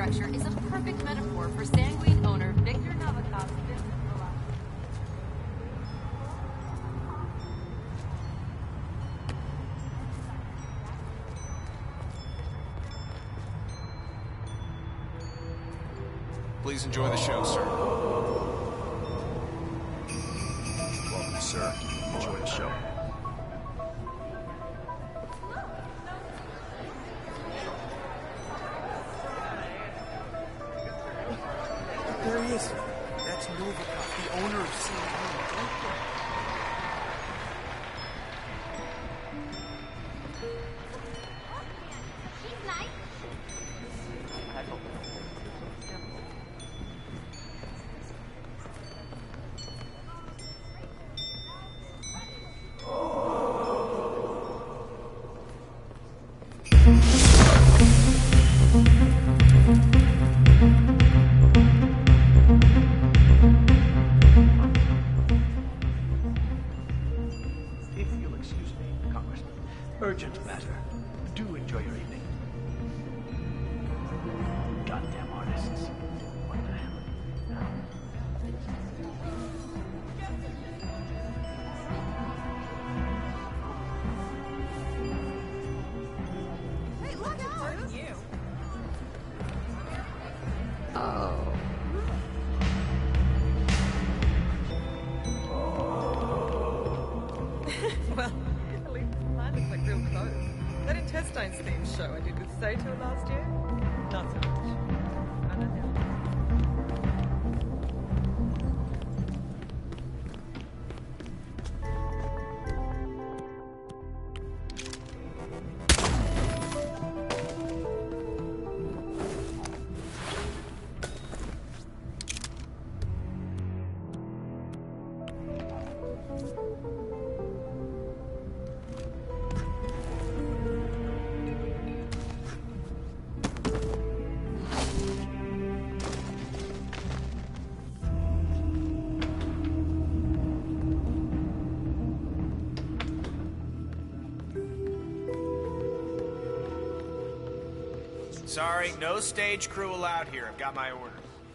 manufacturer is a perfect metaphor for sanguine owner Victor Novikov's business philosophy. Please enjoy the show, sir. Welcome, sir. Enjoy the show. There he is. That's Novikov, the owner of Sanguine. He's nice. If you'll excuse me, Congressman. Urgent matter. Do enjoy your evening. Goddamn artists. What the hell? Hey, look out! You. Well, at least mine looks like real clothes. That intestines theme show I did with Sato last year? Not so much. I don't know. Sorry, no stage crew allowed here. I've got my orders.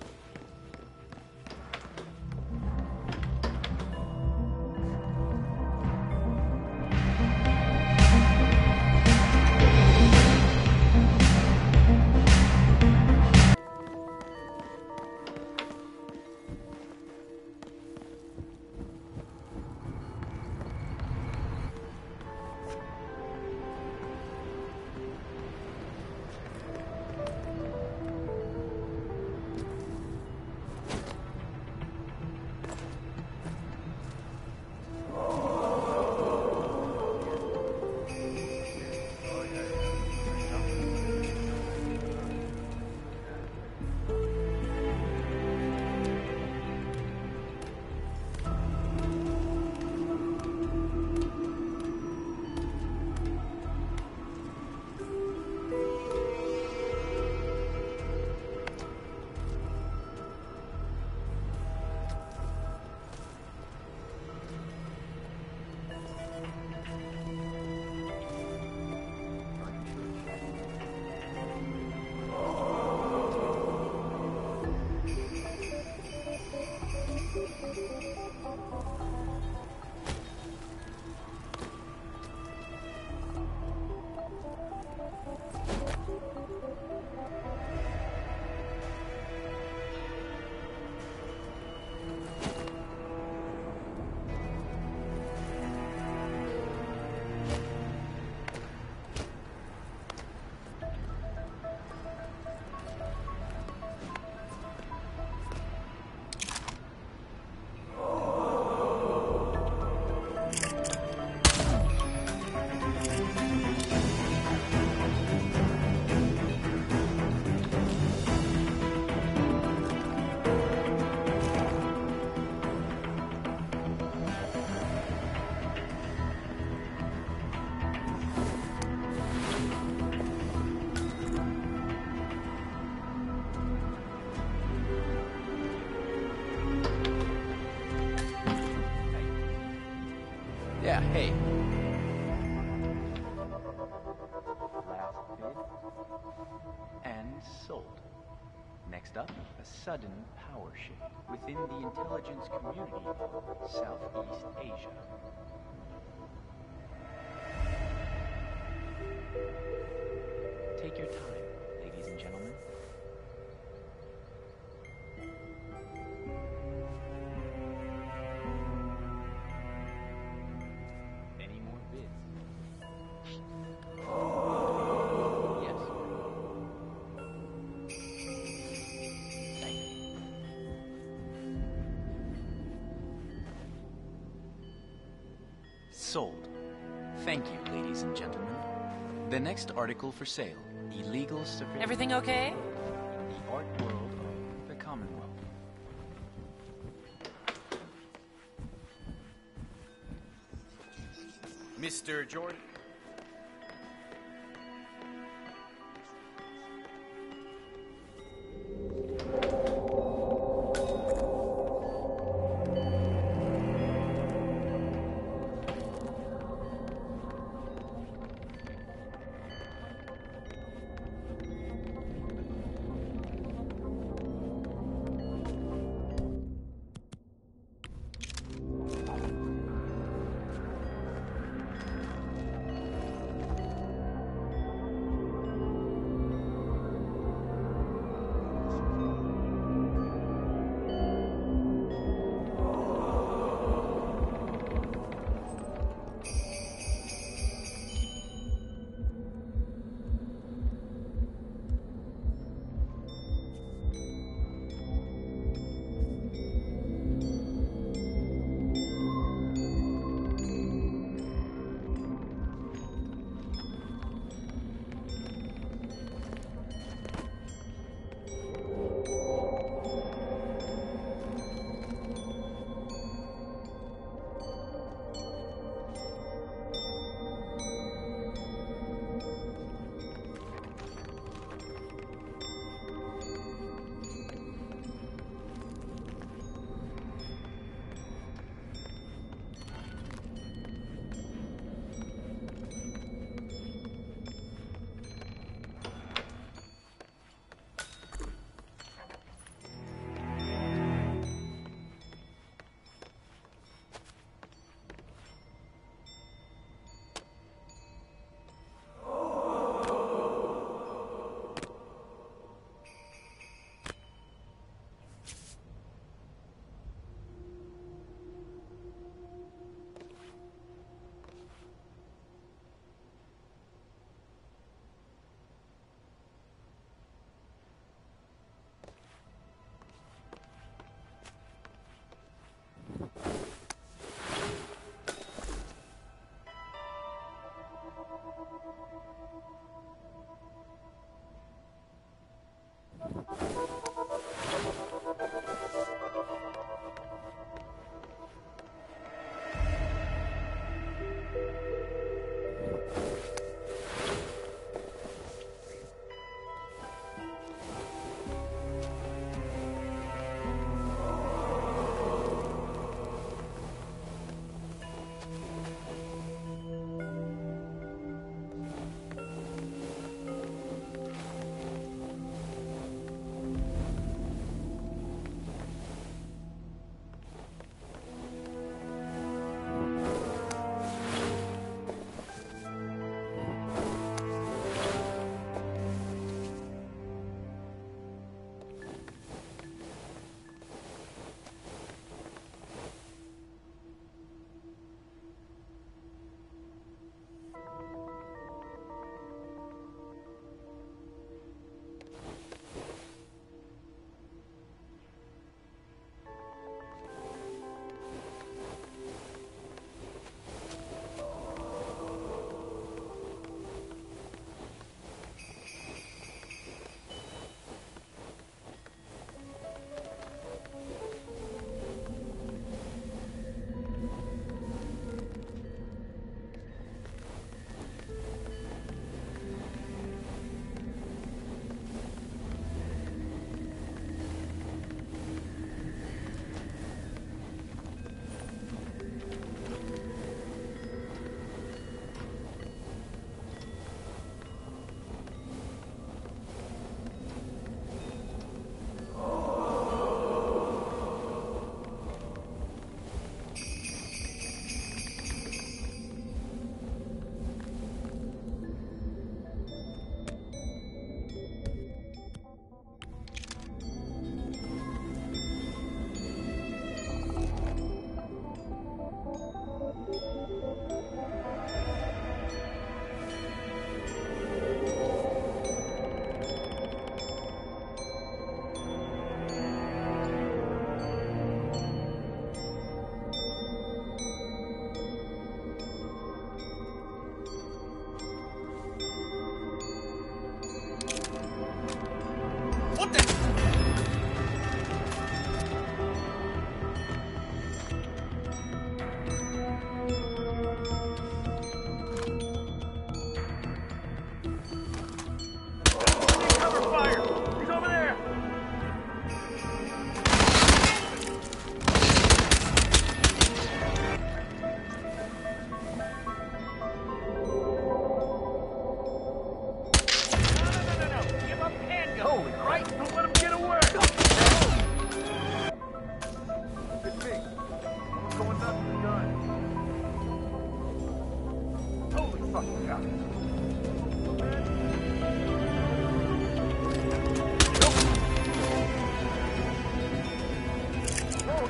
Yeah, hey. Last bid and sold. Next up, a sudden power shift within the intelligence community of Southeast Asia. Take your time, ladies and gentlemen. Any more bids? Yes. Thank you. Sold. Thank you, ladies and gentlemen. The next article for sale. Illegal surveillance. Everything okay? The art world of the Commonwealth. Mr. Jordan?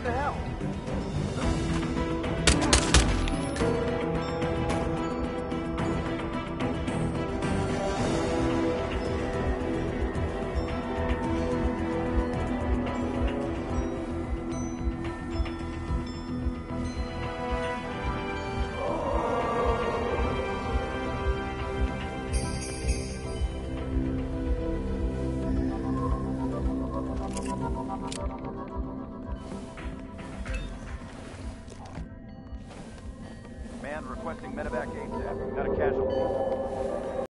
What the hell? Man requesting medevac ASAP. Got a casualty.